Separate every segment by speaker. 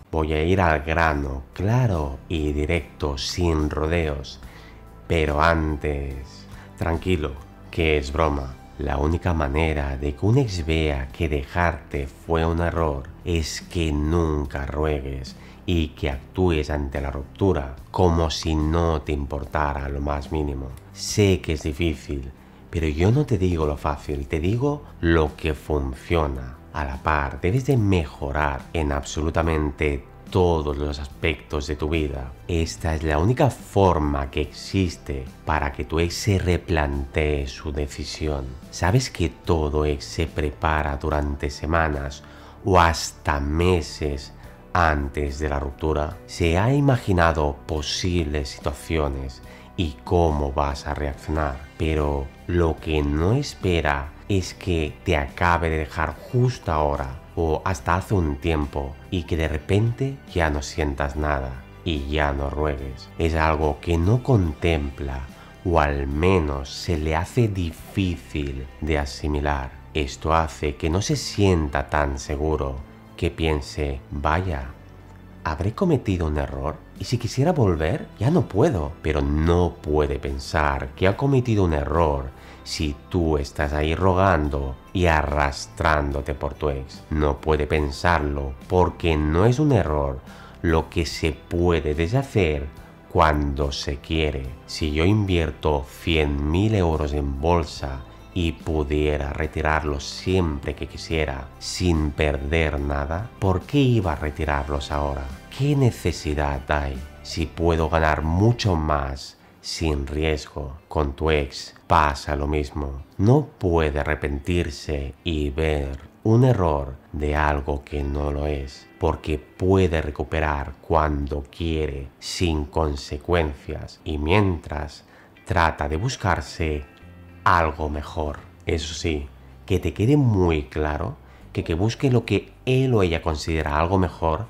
Speaker 1: Voy a ir al grano, claro y directo, sin rodeos. Pero antes, tranquilo, que es broma. La única manera de que un ex vea que dejarte fue un error es que nunca ruegues y que actúes ante la ruptura como si no te importara lo más mínimo. Sé que es difícil, pero yo no te digo lo fácil, te digo lo que funciona. A la par, debes de mejorar en absolutamente todos los aspectos de tu vida. Esta es la única forma que existe para que tu ex se replantee su decisión. Sabes que todo ex se prepara durante semanas o hasta meses antes de la ruptura. Se ha imaginado posibles situaciones y cómo vas a reaccionar, pero lo que no espera es que te acabe de dejar justo ahora o hasta hace un tiempo y que de repente ya no sientas nada y ya no ruegues. Es algo que no contempla o al menos se le hace difícil de asimilar. Esto hace que no se sienta tan seguro, que piense, vaya, ¿habré cometido un error? ¿Y si quisiera volver? Ya no puedo. Pero no puede pensar que ha cometido un error si tú estás ahí rogando y arrastrándote por tu ex. No puede pensarlo porque no es un error lo que se puede deshacer cuando se quiere. Si yo invierto 100.000 euros en bolsa y pudiera retirarlos siempre que quisiera sin perder nada, ¿por qué iba a retirarlos ahora? ¿Qué necesidad hay si puedo ganar mucho más sin riesgo? Con tu ex pasa lo mismo. No puede arrepentirse y ver un error de algo que no lo es, porque puede recuperar cuando quiere sin consecuencias y mientras trata de buscarse algo mejor. Eso sí, que te quede muy claro que busque lo que él o ella considera algo mejor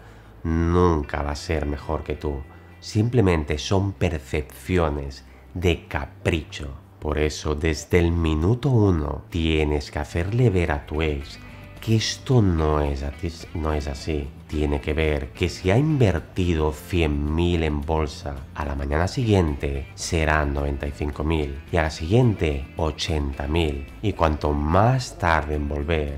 Speaker 1: nunca va a ser mejor que tú. Simplemente son percepciones de capricho. Por eso, desde el minuto 1 tienes que hacerle ver a tu ex que esto no es así. Tiene que ver que si ha invertido 100.000 en bolsa, a la mañana siguiente serán 95.000 y a la siguiente 80.000. Y cuanto más tarde en volver,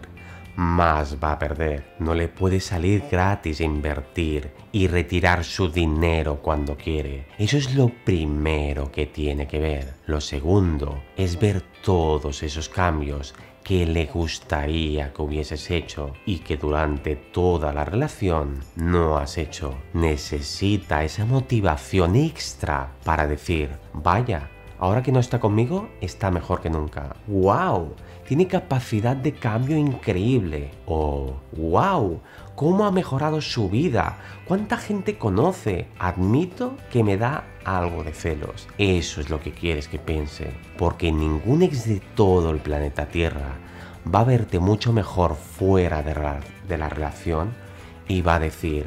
Speaker 1: más va a perder. No le puede salir gratis invertir y retirar su dinero cuando quiere. Eso es lo primero que tiene que ver. Lo segundo es ver todos esos cambios que le gustaría que hubieses hecho y que durante toda la relación no has hecho. Necesita esa motivación extra para decir, vaya, ahora que no está conmigo, está mejor que nunca. ¡Wow! Tiene capacidad de cambio increíble. O ¡wow! ¿Cómo ha mejorado su vida? ¿Cuánta gente conoce? Admito que me da algo de celos. Eso es lo que quieres que piense. Porque ningún ex de todo el planeta Tierra va a verte mucho mejor fuera de la relación y va a decir,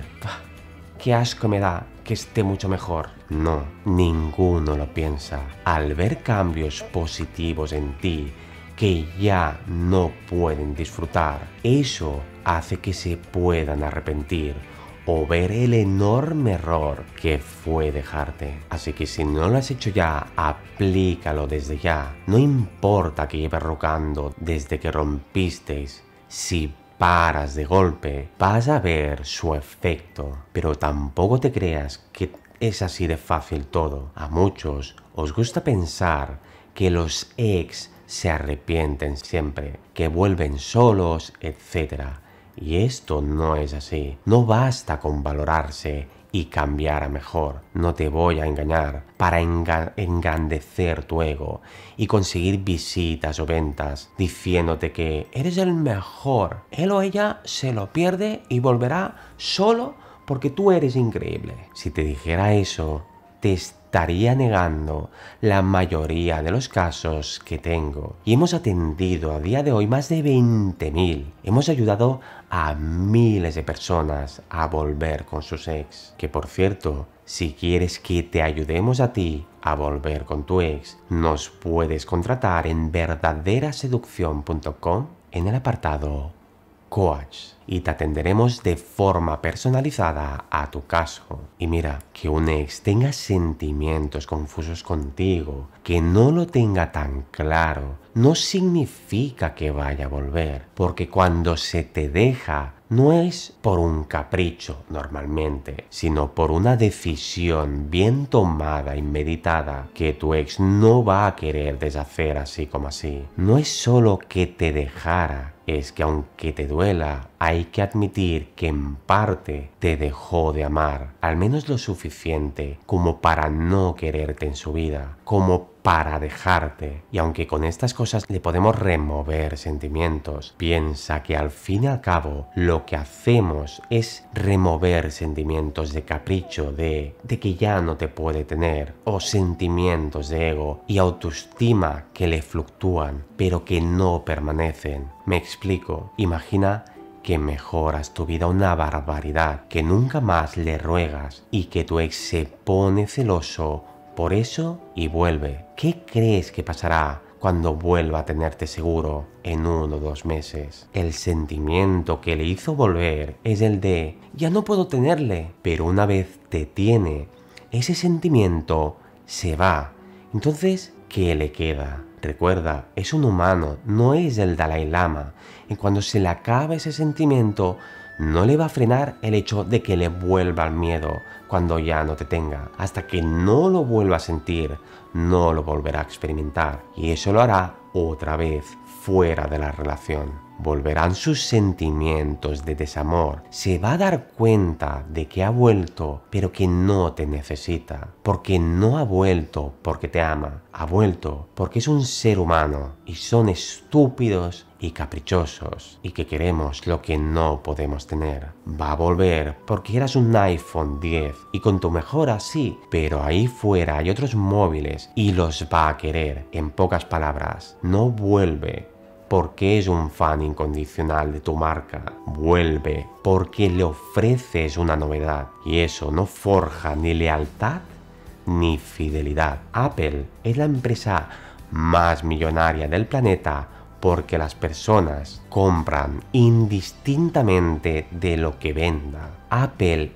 Speaker 1: qué asco me da que esté mucho mejor. No, ninguno lo piensa. Al ver cambios positivos en ti que ya no pueden disfrutar, eso hace que se puedan arrepentir o ver el enorme error que fue dejarte. Así que si no lo has hecho ya, aplícalo desde ya. No importa que lleves rogando desde que rompisteis. Si paras de golpe, vas a ver su efecto. Pero tampoco te creas que es así de fácil todo. A muchos os gusta pensar que los ex se arrepienten siempre, que vuelven solos, etc. Y esto no es así. No basta con valorarse y cambiar a mejor. No te voy a engañar para engrandecer tu ego y conseguir visitas o ventas diciéndote que eres el mejor. Él o ella se lo pierde y volverá solo porque tú eres increíble. Si te dijera eso, te estaría negando la mayoría de los casos que tengo. Y hemos atendido a día de hoy más de 20.000. Hemos ayudado a miles de personas a volver con sus ex. Que por cierto, si quieres que te ayudemos a ti a volver con tu ex, nos puedes contratar en verdaderaseducción.com en el apartado coach y te atenderemos de forma personalizada a tu caso. Y mira, que un ex tenga sentimientos confusos contigo, que no lo tenga tan claro, no significa que vaya a volver, porque cuando se te deja no es por un capricho normalmente, sino por una decisión bien tomada y meditada que tu ex no va a querer deshacer así como así. No es solo que te dejara, es que aunque te duela, hay que admitir que en parte te dejó de amar, al menos lo suficiente como para no quererte en su vida, como para dejarte. Y aunque con estas cosas le podemos remover sentimientos, piensa que al fin y al cabo lo que hacemos es remover sentimientos de capricho, de que ya no te puede tener, o sentimientos de ego y autoestima que le fluctúan, pero que no permanecen. Me explico. Imagina que mejoras tu vida una barbaridad, que nunca más le ruegas y que tu ex se pone celoso por eso y vuelve. ¿Qué crees que pasará cuando vuelva a tenerte seguro en 1 o 2 meses? El sentimiento que le hizo volver es el de ya no puedo tenerle, pero una vez te tiene, ese sentimiento se va. Entonces, ¿qué le queda? Recuerda, es un humano, no es el Dalai Lama. Y cuando se le acaba ese sentimiento, no le va a frenar el hecho de que le vuelva el miedo cuando ya no te tenga. Hasta que no lo vuelva a sentir, no lo volverá a experimentar. Y eso lo hará otra vez fuera de la relación. Volverán sus sentimientos de desamor. Se va a dar cuenta de que ha vuelto, pero que no te necesita. Porque no ha vuelto porque te ama. Ha vuelto porque es un ser humano y son estúpidos y caprichosos y que queremos lo que no podemos tener. Va a volver porque eras un iPhone 10 y con tu mejora sí, pero ahí fuera hay otros móviles y los va a querer. En pocas palabras, no vuelve porque es un fan incondicional de tu marca. Vuelve porque le ofreces una novedad y eso no forja ni lealtad ni fidelidad. Apple es la empresa más millonaria del planeta porque las personas compran indistintamente de lo que venda. Apple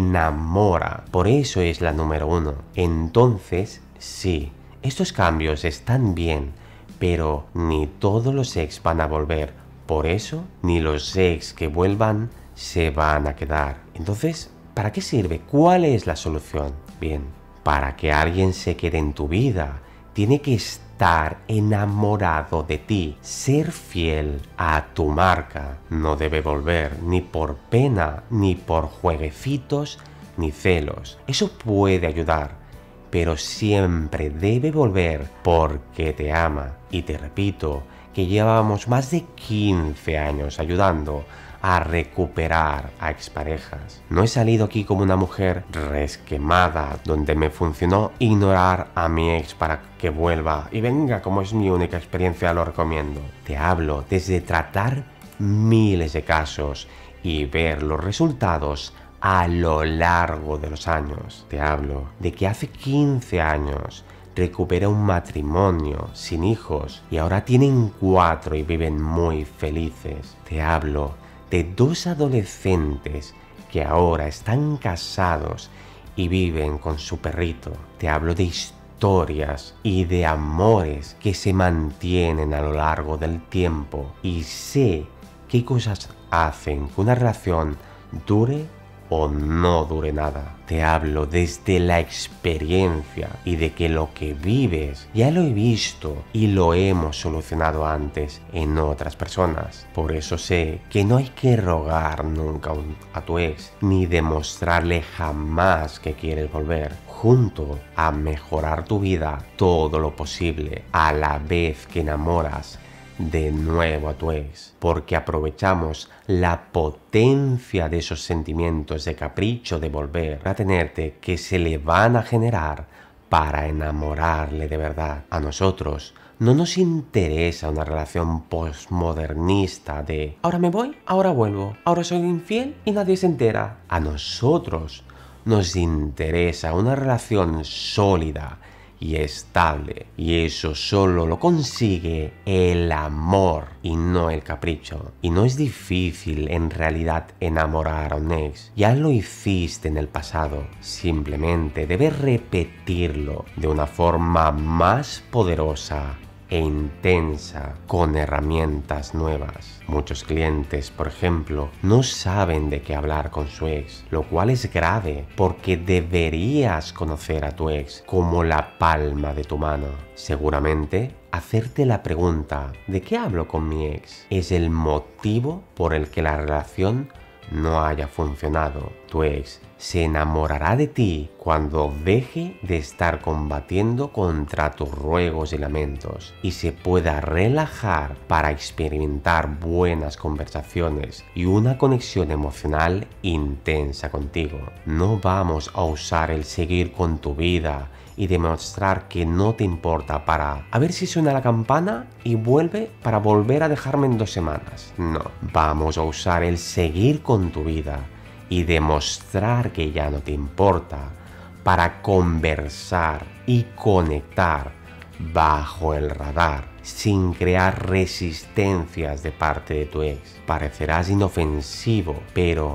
Speaker 1: enamora, por eso es la número 1. Entonces, sí, estos cambios están bien, pero ni todos los ex van a volver. Por eso, ni los ex que vuelvan se van a quedar. Entonces, ¿para qué sirve? ¿Cuál es la solución? Bien, para que alguien se quede en tu vida, tiene que estar enamorado de ti, ser fiel a tu marca. No debe volver ni por pena, ni por jueguecitos, ni celos. Eso puede ayudar, pero siempre debe volver porque te ama. Y te repito que llevábamos más de 15 años ayudando a recuperar a exparejas. No he salido aquí como una mujer resquemada donde me funcionó ignorar a mi ex para que vuelva y venga, como es mi única experiencia, lo recomiendo. Te hablo desde tratar miles de casos y ver los resultados a lo largo de los años. Te hablo de que hace 15 años recuperé un matrimonio sin hijos y ahora tienen 4 y viven muy felices. Te hablo de 2 adolescentes que ahora están casados y viven con su perrito. Te hablo de historias y de amores que se mantienen a lo largo del tiempo y sé qué cosas hacen que una relación dure o no dure nada. Te hablo desde la experiencia y de que lo que vives ya lo he visto y lo hemos solucionado antes en otras personas. Por eso sé que no hay que rogar nunca a tu ex ni demostrarle jamás que quieres volver. Junto a mejorar tu vida todo lo posible a la vez que enamoras de nuevo a tu ex, porque aprovechamos la potencia de esos sentimientos de capricho de volver a tenerte que se le van a generar para enamorarle de verdad. A nosotros no nos interesa una relación postmodernista de ahora me voy, ahora vuelvo, ahora soy infiel y nadie se entera. A nosotros nos interesa una relación sólida y estable. Y eso solo lo consigue el amor y no el capricho. Y no es difícil en realidad enamorar a un ex. Ya lo hiciste en el pasado. Simplemente debes repetirlo de una forma más poderosa e intensa, con herramientas nuevas. Muchos clientes, por ejemplo, no saben de qué hablar con su ex, lo cual es grave porque deberías conocer a tu ex como la palma de tu mano. Seguramente, hacerte la pregunta ¿de qué hablo con mi ex? Es el motivo por el que la relación no haya funcionado. Tu ex se enamorará de ti cuando deje de estar combatiendo contra tus ruegos y lamentos y se pueda relajar para experimentar buenas conversaciones y una conexión emocional intensa contigo. No vamos a usar el seguir con tu vida y demostrar que no te importa para a ver si suena la campana y vuelve para volver a dejarme en 2 semanas. No, vamos a usar el seguir con tu vida y demostrar que ya no te importa para conversar y conectar bajo el radar sin crear resistencias de parte de tu ex. Parecerás inofensivo, pero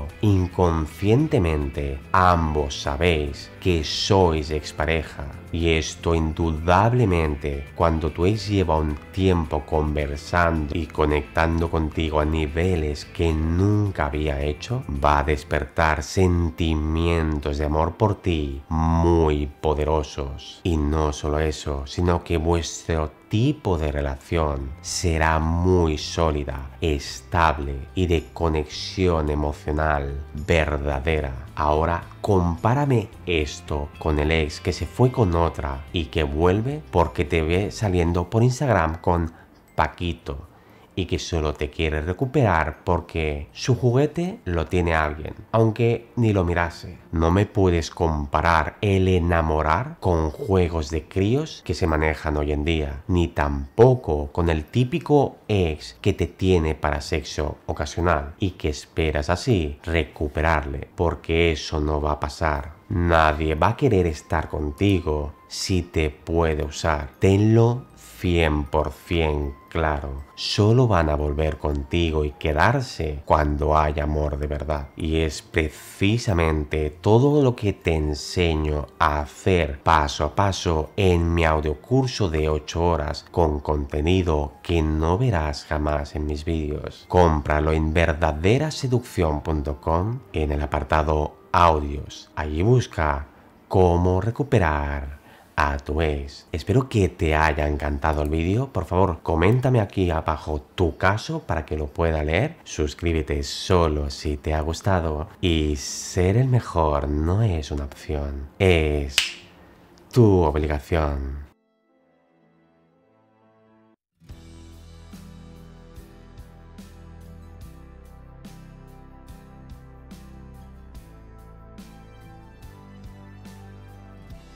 Speaker 1: inconscientemente ambos sabéis que sois expareja. Y esto indudablemente, cuando tu ex lleva un tiempo conversando y conectando contigo a niveles que nunca había hecho, va a despertar sentimientos de amor por ti muy poderosos. Y no solo eso, sino que vuestro tipo de relación será muy sólida, estable y de conexión emocional verdadera. Ahora compárame esto con el ex que se fue con otra y que vuelve porque te ve saliendo por Instagram con Paquito y que solo te quiere recuperar porque su juguete lo tiene alguien, aunque ni lo mirase. No me puedes comparar el enamorar con juegos de críos que se manejan hoy en día, ni tampoco con el típico ex que te tiene para sexo ocasional y que esperas así recuperarle, porque eso no va a pasar. Nadie va a querer estar contigo si te puede usar. Tenlo 100% claro. Solo van a volver contigo y quedarse cuando haya amor de verdad. Y es precisamente todo lo que te enseño a hacer paso a paso en mi audiocurso de 8 horas con contenido que no verás jamás en mis vídeos. Cómpralo en verdaderaseducción.com en el apartado audios. Allí busca cómo recuperar a tu ex. Espero que te haya encantado el vídeo. Por favor, coméntame aquí abajo tu caso para que lo pueda leer. Suscríbete solo si te ha gustado. Y ser el mejor no es una opción, es tu obligación.